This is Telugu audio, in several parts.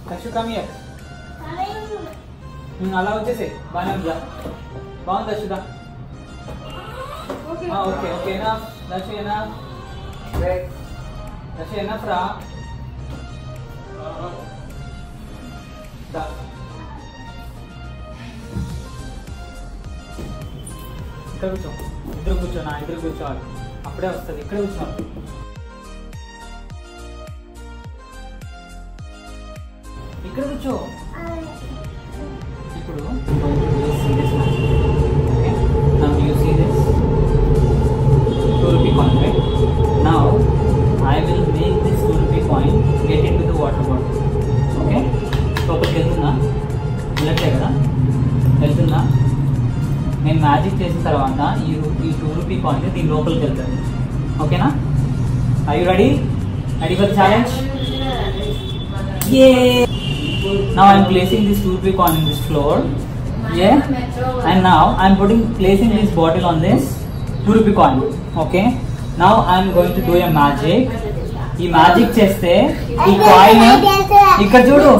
Kashu, come here. అలా వచ్చేసే బాగానే ఉందా? బాగుంది Ashwitha. Okay okay enough Darshi enough Darshi enough రా. ఇక్కడ కూర్చో, ఇద్దరు కూర్చోనా, ఇద్దరు కూర్చోవాలి, అప్పుడే వస్తుంది. ఇక్కడే కూర్చోవాలి. ఇక్కడ కూర్చో. ఇప్పుడు now you see this 2 rupee coin, right? Now I will make this 2 rupee coin get into the water bottle. Okay? లోపలికి వెళ్తుందా? వెళ్ళట్లే కదా, వెళ్తుందా? నేను మ్యాజిక్ చేసిన తర్వాత ఈ 2 rupee coin దీని లోపలికి వెళ్తుంది. ఓకేనా? Are you ready? Ready for the challenge? Yeah! Now I am placing this 2 rupee coin in this floor. Yeah, and now I am placing this bottle on this 2 rupee coin. Okay, now I am going to do a magic. ఈ మ్యాజిక్ చేస్తే ఈ కాయిన్ ఇక్కడ చూడు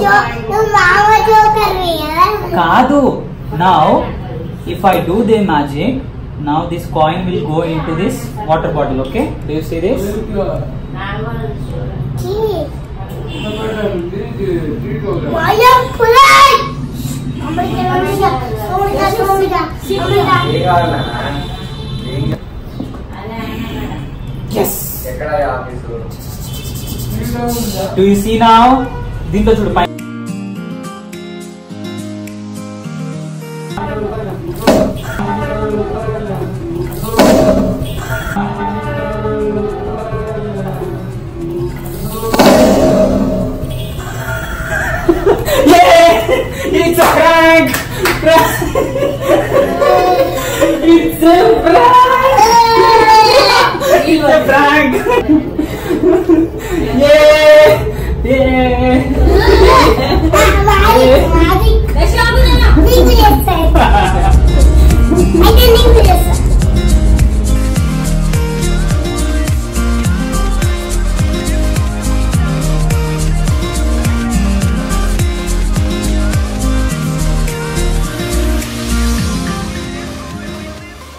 కాదు. Now if I do the magic, now this coin will go into this water bottle. Okay, do you see this? Yes. Do you see now? దీంట్లో చూడు పై It's a prank! It's a prank! It's a prank!